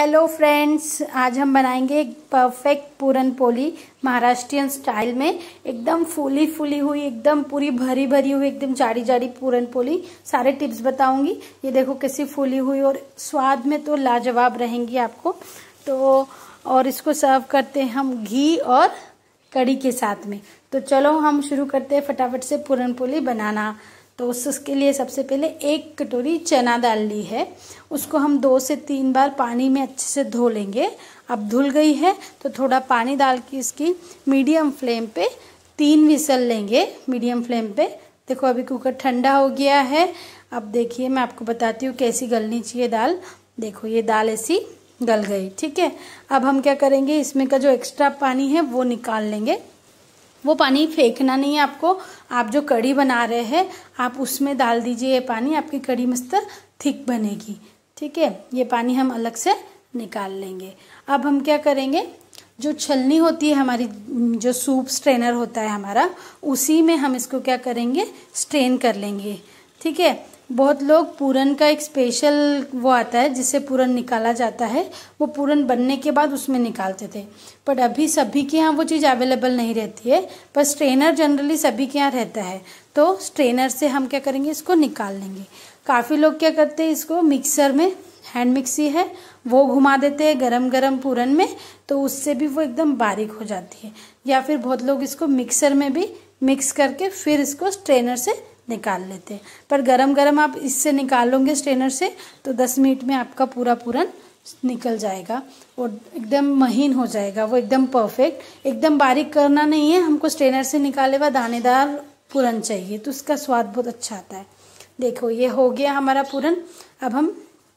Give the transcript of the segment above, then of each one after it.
Hello friends, आज हम बनाएंगे एक परफेक्ट पूरन पोली महाराष्ट्रियन स्टाइल में। एकदम फूली फूली हुई, एकदम पूरी भरी भरी हुई, एकदम जाड़ी जाड़ी पूरन पोली। सारे टिप्स बताऊंगी। ये देखो कैसी फूली हुई और स्वाद में तो लाजवाब रहेंगी आपको। तो और इसको सर्व करते हैं हम घी और कड़ी के साथ में। तो चलो हम शुरू करते हैं फटाफट से पूरन पोली बनाना। तो उसके लिए सबसे पहले 1 कटोरी चना दाल ली है। उसको हम 2 से 3 बार पानी में अच्छे से धो लेंगे। अब धुल गई है तो थोड़ा पानी डाल के इसकी मीडियम फ्लेम पे 3 विसल लेंगे। मीडियम फ्लेम पे देखो अभी कुकर ठंडा हो गया है। अब देखिए मैं आपको बताती हूँ कैसी गलनी चाहिए दाल। देखो ये दाल ऐसी गल गई, ठीक है। अब हम क्या करेंगे, इसमें का जो एक्स्ट्रा पानी है वो निकाल लेंगे। वो पानी फेंकना नहीं है आपको। आप जो कड़ी बना रहे हैं आप उसमें डाल दीजिए ये पानी, आपकी कड़ी मस्त थिक बनेगी, ठीक है। ये पानी हम अलग से निकाल लेंगे। अब हम क्या करेंगे, जो छलनी होती है हमारी, जो सूप स्ट्रेनर होता है हमारा, उसी में हम इसको क्या करेंगे, स्ट्रेन कर लेंगे, ठीक है। बहुत लोग पूरन का एक स्पेशल वो आता है जिससे पूरन निकाला जाता है। वो पूरन बनने के बाद उसमें निकालते थे, पर अभी सभी के यहाँ वो चीज़ अवेलेबल नहीं रहती है। पर स्ट्रेनर जनरली सभी के यहाँ रहता है, तो स्ट्रेनर से हम क्या करेंगे, इसको निकाल लेंगे। काफ़ी लोग क्या करते हैं, इसको मिक्सर में, हैंड मिक्सी है वो घुमा देते हैं गरम गरम पूरन में, तो उससे भी वो एकदम बारीक हो जाती है। या फिर बहुत लोग इसको मिक्सर में भी मिक्स करके फिर इसको स्ट्रेनर से निकाल लेते हैं। पर गरम गरम आप इससे निकालोगे स्ट्रेनर से तो 10 मिनट में आपका पूरा पूरन निकल जाएगा और एकदम महीन हो जाएगा वो, एकदम परफेक्ट। एकदम बारीक करना नहीं है हमको, स्ट्रेनर से निकाले हुआ दानेदार पूरन चाहिए, तो उसका स्वाद बहुत अच्छा आता है। देखो ये हो गया हमारा पूरन। अब हम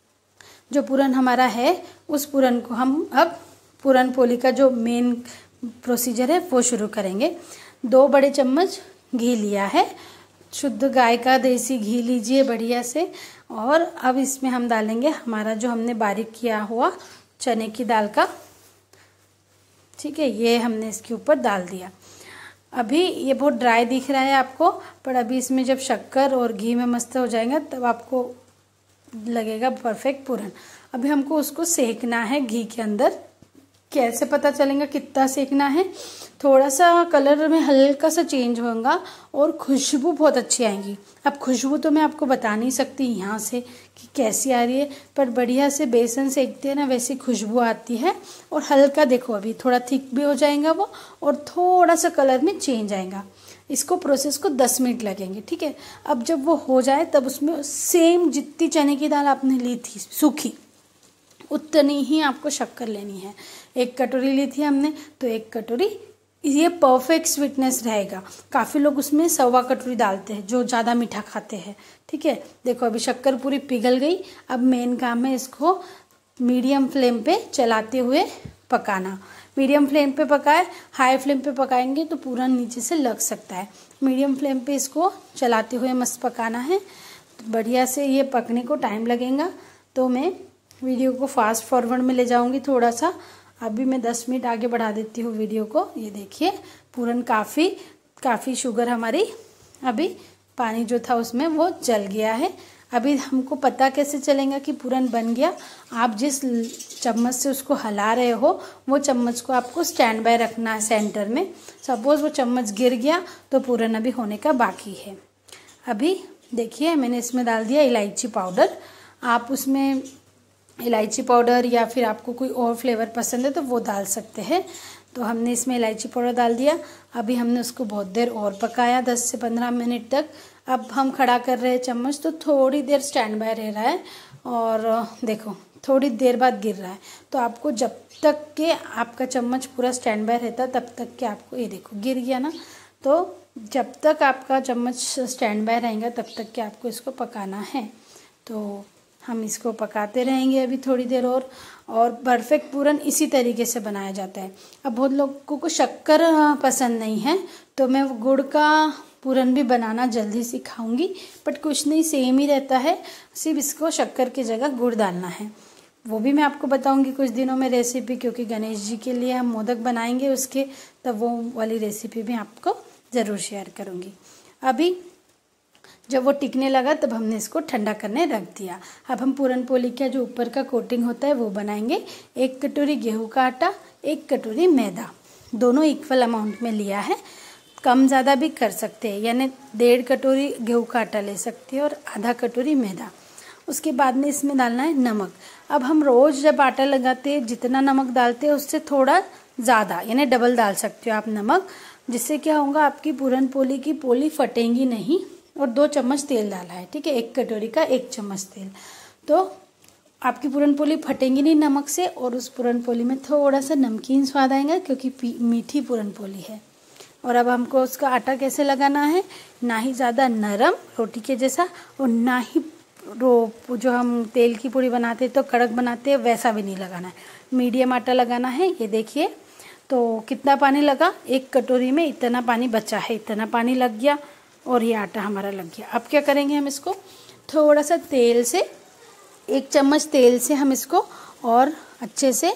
जो पूरन हमारा है उस पूरन को हम अब पूरन पोली का जो मेन प्रोसीजर है वो शुरू करेंगे। 2 बड़े चम्मच घी लिया है, शुद्ध गाय का देसी घी लीजिए बढ़िया से। और अब इसमें हम डालेंगे हमारा जो हमने बारीक किया हुआ चने की दाल का, ठीक है, ये हमने इसके ऊपर डाल दिया। अभी ये बहुत ड्राई दिख रहा है आपको, पर अभी इसमें जब शक्कर और घी में मस्त हो जाएगा तब आपको लगेगा परफेक्ट पूरन। अभी हमको उसको सेकना है घी के अंदर। कैसे पता चलेगा कितना सेकना है, थोड़ा सा कलर में हल्का सा चेंज होगा और खुशबू बहुत अच्छी आएगी। अब खुशबू तो मैं आपको बता नहीं सकती यहाँ से कि कैसी आ रही है, पर बढ़िया से बेसन सेकते हैं ना वैसी खुशबू आती है। और हल्का देखो अभी थोड़ा थिक भी हो जाएगा वो और थोड़ा सा कलर में चेंज आएगा। इसको प्रोसेस को 10 मिनट लगेंगे, ठीक है। अब जब वो हो जाए तब उसमें सेम जितनी चने की दाल आपने ली थी सूखी, उतनी ही आपको शक्कर लेनी है। 1 कटोरी ली थी हमने तो 1 कटोरी, ये परफेक्ट स्वीटनेस रहेगा। काफ़ी लोग उसमें 1.25 कटोरी डालते हैं जो ज़्यादा मीठा खाते हैं, ठीक है। देखो अभी शक्कर पूरी पिघल गई। अब मेन काम है इसको मीडियम फ्लेम पे चलाते हुए पकाना। मीडियम फ्लेम पे पकाए, हाई फ्लेम पे पकाएंगे तो पूरा नीचे से लग सकता है। मीडियम फ्लेम पे इसको चलाते हुए मस्त पकाना है। तो बढ़िया से ये पकने को टाइम लगेगा, तो मैं वीडियो को फास्ट फॉरवर्ड में ले जाऊंगी थोड़ा सा। अभी मैं 10 मिनट आगे बढ़ा देती हूँ वीडियो को। ये देखिए पूरन काफ़ी शुगर हमारी, अभी पानी जो था उसमें वो जल गया है। अभी हमको पता कैसे चलेगा कि पूरन बन गया, आप जिस चम्मच से उसको हिला रहे हो वो चम्मच को आपको स्टैंड बाय रखना है सेंटर में। सपोज वो चम्मच गिर गया तो पूरन अभी होने का बाकी है। अभी देखिए मैंने इसमें डाल दिया इलायची पाउडर। आप उसमें इलायची पाउडर या फिर आपको कोई और फ्लेवर पसंद है तो वो डाल सकते हैं। तो हमने इसमें इलायची पाउडर डाल दिया। अभी हमने उसको बहुत देर और पकाया, 10 से 15 मिनट तक। अब हम खड़ा कर रहे हैं चम्मच तो थोड़ी देर स्टैंड बाय रह रहा है और देखो थोड़ी देर बाद गिर रहा है। तो आपको जब तक के आपका चम्मच पूरा स्टैंड बाय रहता है तब तक के आपको, ये देखो गिर गया ना, तो जब तक आपका चम्मच स्टैंड बाय रहेगा तब तक के आपको इसको पकाना है। तो हम इसको पकाते रहेंगे अभी थोड़ी देर और परफेक्ट पूरन इसी तरीके से बनाया जाता है। अब बहुत लोगों को शक्कर पसंद नहीं है तो मैं गुड़ का पूरन भी बनाना जल्दी सिखाऊंगी, बट कुछ नहीं, सेम ही रहता है, सिर्फ इसको शक्कर की जगह गुड़ डालना है। वो भी मैं आपको बताऊंगी कुछ दिनों में रेसिपी, क्योंकि गणेश जी के लिए हम मोदक बनाएंगे उसके, तब वो वाली रेसिपी भी आपको ज़रूर शेयर करूँगी। अभी जब वो टिकने लगा तब हमने इसको ठंडा करने रख दिया। अब हम पूरन पोली का जो ऊपर का कोटिंग होता है वो बनाएंगे। 1 कटोरी गेहूं का आटा, 1 कटोरी मैदा, दोनों इक्वल अमाउंट में लिया है। कम ज़्यादा भी कर सकते हैं, यानी 1.5 कटोरी गेहूं का आटा ले सकते हैं और आधा कटोरी मैदा। उसके बाद में इसमें डालना है नमक। अब हम रोज़ जब आटा लगाते हैं जितना नमक डालते हैं उससे थोड़ा ज़्यादा यानी डबल डाल सकते हो आप नमक, जिससे क्या होगा आपकी पूरन पोली की पोली फटेंगी नहीं। और 2 चम्मच तेल डाला है, ठीक है, 1 कटोरी का 1 चम्मच तेल, तो आपकी पूरन पोली फटेंगी नहीं नमक से। और उस पूरन पोली में थोड़ा सा नमकीन स्वाद आएगा क्योंकि मीठी पूरन पोली है। और अब हमको उसका आटा कैसे लगाना है, ना ही ज़्यादा नरम रोटी के जैसा और ना ही जो हम तेल की पूड़ी बनाते तो कड़क बनाते हैं वैसा भी नहीं लगाना है, मीडियम आटा लगाना है। ये देखिए तो कितना पानी लगा, 1 कटोरी में इतना पानी बचा है, इतना पानी लग गया और ये आटा हमारा लग गया। अब क्या करेंगे, हम इसको थोड़ा सा तेल से 1 चम्मच तेल से हम इसको और अच्छे से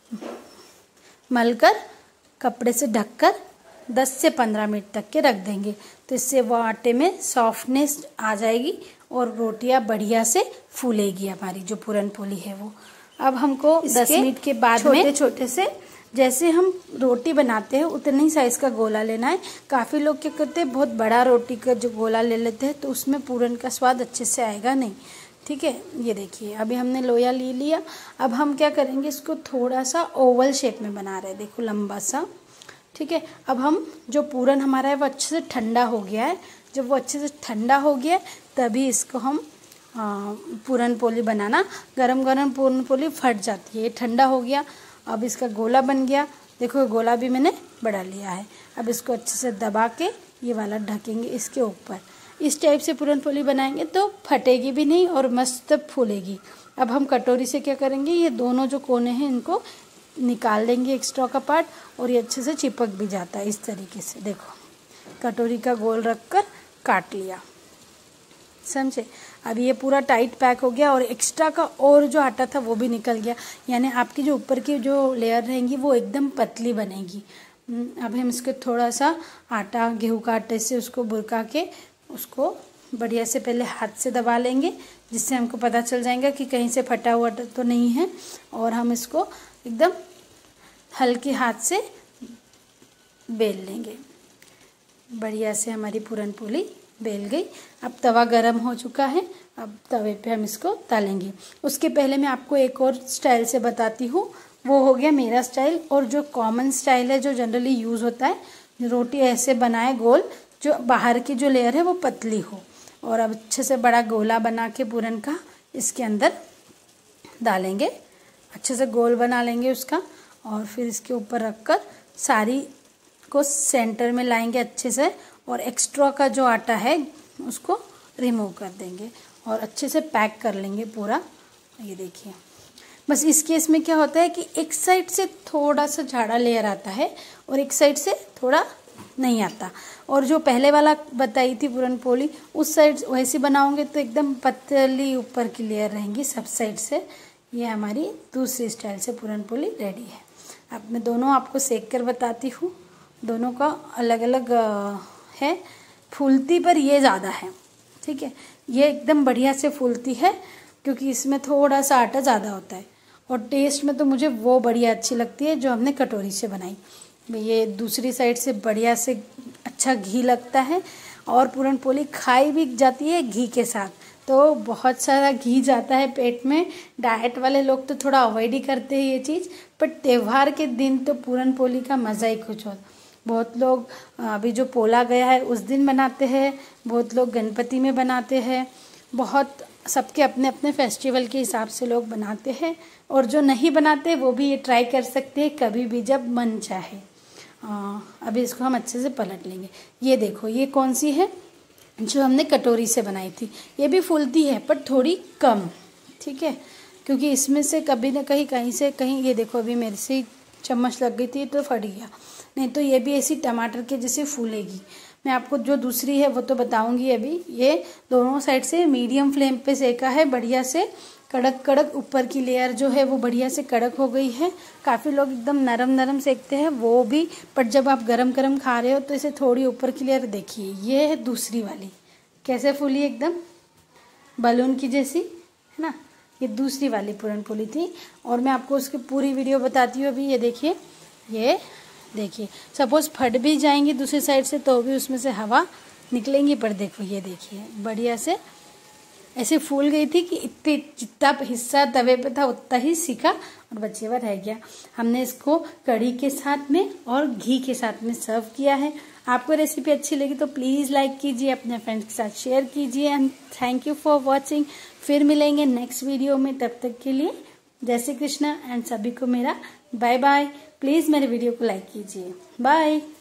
मलकर कपड़े से ढककर 10 से 15 मिनट तक के रख देंगे। तो इससे वो आटे में सॉफ्टनेस आ जाएगी और रोटियां बढ़िया से फूलेगी हमारी जो पूरन पोली है वो। अब हमको 10 मिनट के बाद छोटे छोटे से जैसे हम रोटी बनाते हैं उतने ही साइज का गोला लेना है। काफ़ी लोग क्या करते हैं बहुत बड़ा रोटी का जो गोला ले लेते हैं तो उसमें पूरन का स्वाद अच्छे से आएगा नहीं, ठीक है। ये देखिए अभी हमने लोया ले लिया। अब हम क्या करेंगे, इसको थोड़ा सा ओवल शेप में बना रहे हैं, देखो लंबा सा, ठीक है। अब हम जो पूरन हमारा है वो अच्छे से ठंडा हो गया है। जब वो अच्छे से ठंडा हो गया तभी इसको हम पूरन पोली बनाना। गरम गरम पूरन पोली फट जाती है, ये ठंडा हो गया। अब इसका गोला बन गया, देखो गोला भी मैंने बड़ा लिया है। अब इसको अच्छे से दबा के ये वाला ढकेंगे इसके ऊपर। इस टाइप से पूरन पोली बनाएंगे तो फटेगी भी नहीं और मस्त फूलेगी। अब हम कटोरी से क्या करेंगे, ये दोनों जो कोने हैं इनको निकाल लेंगे एक्स्ट्रा का पार्ट, और ये अच्छे से चिपक भी जाता है इस तरीके से। देखो कटोरी का गोल रखकर काट लिया, समझे। अब ये पूरा टाइट पैक हो गया और एक्स्ट्रा का और जो आटा था वो भी निकल गया, यानी आपकी जो ऊपर की जो लेयर रहेंगी वो एकदम पतली बनेगी। अब हम इसको थोड़ा सा आटा गेहूं का आटे से उसको बुरका के उसको बढ़िया से पहले हाथ से दबा लेंगे, जिससे हमको पता चल जाएगा कि कहीं से फटा हुआ तो नहीं है। और हम इसको एकदम हल्के हाथ से बेल लेंगे। बढ़िया से हमारी पूरन पोली बेल गई। अब तवा गरम हो चुका है, अब तवे पे हम इसको तलेंगे। उसके पहले मैं आपको एक और स्टाइल से बताती हूँ, वो हो गया मेरा स्टाइल। और जो कॉमन स्टाइल है जो जनरली यूज़ होता है, रोटी ऐसे बनाए गोल, जो बाहर की जो लेयर है वो पतली हो। और अब अच्छे से बड़ा गोला बना के पूरन का इसके अंदर डालेंगे, अच्छे से गोल बना लेंगे उसका। और फिर इसके ऊपर रखकर सारी को सेंटर में लाएंगे अच्छे से, और एक्स्ट्रा का जो आटा है उसको रिमूव कर देंगे और अच्छे से पैक कर लेंगे पूरा। ये देखिए, बस इस केस में क्या होता है कि एक साइड से थोड़ा सा झाड़ा लेयर आता है और एक साइड से थोड़ा नहीं आता। और जो पहले वाला बताई थी पूरन पोली, उस साइड वैसे बनाओगे तो एकदम पतली ऊपर की लेयर रहेंगी सब साइड से। ये हमारी दूसरी स्टाइल से पूरन पोली रेडी है। अब मैं दोनों आपको सेक कर बताती हूँ, दोनों का अलग अलग है। फूलती पर ये ज़्यादा है, ठीक है, ये एकदम बढ़िया से फूलती है क्योंकि इसमें थोड़ा सा आटा ज़्यादा होता है। और टेस्ट में तो मुझे वो बढ़िया अच्छी लगती है जो हमने कटोरी से बनाई। ये दूसरी साइड से बढ़िया से अच्छा घी लगता है और पूरन पोली खाई भी जाती है घी के साथ। तो बहुत सारा घी जाता है पेट में। डाइट वाले लोग तो थोड़ा अवॉइड ही करते हैं ये चीज़, पर त्यौहार के दिन तो पूरन पोली का मज़ा ही कुछ और। बहुत लोग अभी जो पोला गया है उस दिन बनाते हैं, बहुत लोग गणपति में बनाते हैं, बहुत सबके अपने अपने फेस्टिवल के हिसाब से लोग बनाते हैं। और जो नहीं बनाते वो भी ये ट्राई कर सकते हैं कभी भी जब मन चाहे। अभी इसको हम अच्छे से पलट लेंगे। ये देखो ये कौन सी है, जो हमने कटोरी से बनाई थी। ये भी फूलती है पर थोड़ी कम, ठीक है, क्योंकि इसमें से कभी ना कहीं से कहीं, ये देखो अभी मेरे से चम्मच लग गई थी तो फट गया, नहीं तो ये भी ऐसी टमाटर के जैसे फूलेगी। मैं आपको जो दूसरी है वो तो बताऊंगी अभी। ये दोनों साइड से मीडियम फ्लेम पे सेका है, बढ़िया से कड़क कड़क ऊपर की लेयर जो है वो बढ़िया से कड़क हो गई है। काफ़ी लोग एकदम नरम नरम सेकते हैं वो भी, पर जब आप गरम गरम खा रहे हो तो इसे थोड़ी ऊपर की लेयर देखिए, ये है दूसरी वाली, कैसे फूली एकदम बलून की जैसी, है ना। ये दूसरी वाली पूरन पोली थी और मैं आपको उसकी पूरी वीडियो बताती हूँ अभी। ये देखिए सपोज फट भी जाएंगी दूसरी साइड से तो भी उसमें से हवा निकलेंगी, पर देखो ये देखिए बढ़िया से ऐसे फूल गई थी कि इतने जितना हिस्सा तवे पे था उतना ही सीखा और बचे हुआ रह गया। हमने इसको कढ़ी के साथ में और घी के साथ में सर्व किया है। आपको रेसिपी अच्छी लगी तो प्लीज़ लाइक कीजिए, अपने फ्रेंड्स के साथ शेयर कीजिए and thank you for watching. फिर मिलेंगे नेक्स्ट वीडियो में, तब तक के लिए जय श्री कृष्णा एंड सभी को मेरा बाय बाय। प्लीज़ मेरे वीडियो को लाइक कीजिए। बाय।